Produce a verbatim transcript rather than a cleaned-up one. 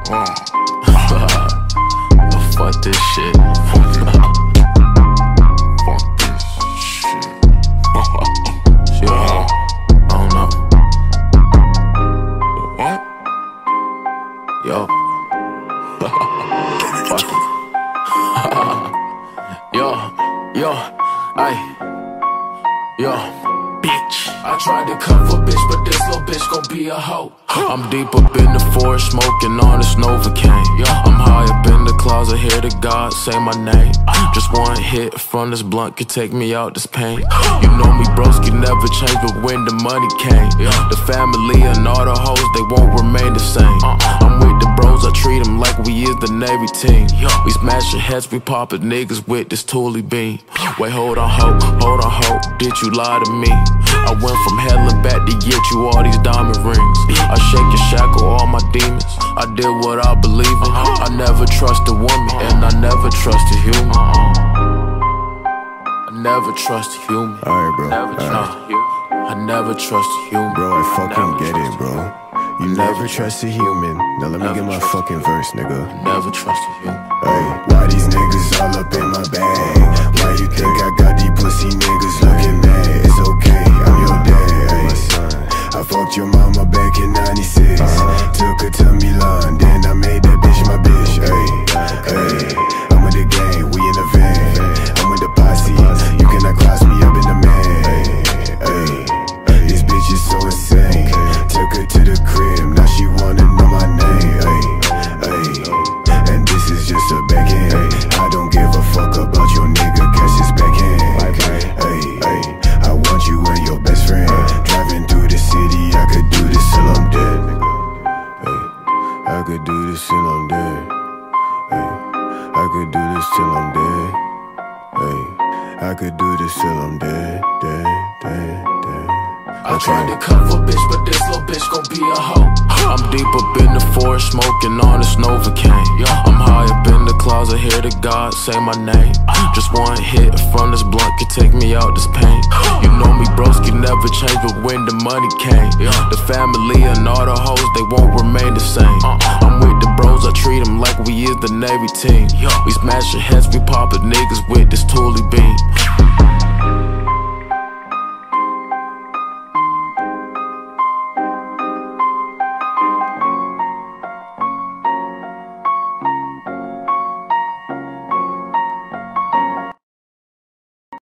Uh. Fuck this shit. Fuck this shit. Shit, uh, I don't know. What? Yo. Fuck it. Yo, yo, ay. Yo, bitch. I tried to cover bitch, but this little bitch gon' be a hoe. I'm deep up in the forest, smoking on this Novocaine. I'm high up in the closet, hear the God say my name. Just one hit from this blunt could take me out this pain. You know me, broski never change, but when the money came, the family and all the hoes, they won't remain the same. I'm with the bros, I treat them like we is the Navy team. We smashing heads, we poppin' niggas with this Thule beam. Wait, hold on, ho, hold on, ho, did you lie to me? I went from hell and back to get you all these diamond rings. I shake and shackle all my demons, I did what I believe in. I never trust a woman, and I never trust a human. I never trust a human. Alright, bro. Never All trust right. a human. I never trust a human. Bro, I fucking Never get trust it, a bro. human. You Never never trust a human. Now let me Never get my trust a fucking verse, nigga. Never trust a human. Hey, why these niggas all up in my bag? Why you think I got these pussy niggas looking mad? It's okay, I'm your dad, my son. I fucked your mama back in ninety-six. uh-huh. Took her to Milan, then I made that bitch my bitch. Hey, hey, I'm with the gang, we in the van. I'm with the posse, you cannot cross me up in the man. Hey, this bitch is so insane. Took her to the crib, now she wanna know my name. Hey, hey, and this is just a backhand. I don't give a fuck about your nigga, catch his backhand. Hey, hey, I want you and your best friend. Driving through the city, I could do this till I'm dead. Hey, I could do this till I'm dead. Hey, I could do this till I'm dead. Hey, I could do this till I'm dead, dead, dead, dead. I tried to cover bitch, but this little bitch gon' be a hoe. I'm deep up in the forest, smoking on this Novocaine. I'm high up in the closet, hear the God say my name. Just one hit from this blunt could take me out this pain. You know me, broski never change, but when the money came, the family and all the hoes, they won't remain the same. I'm with the bros, I treat them like we is the Navy team. We smashing heads, we poppin' niggas with this Thule beam.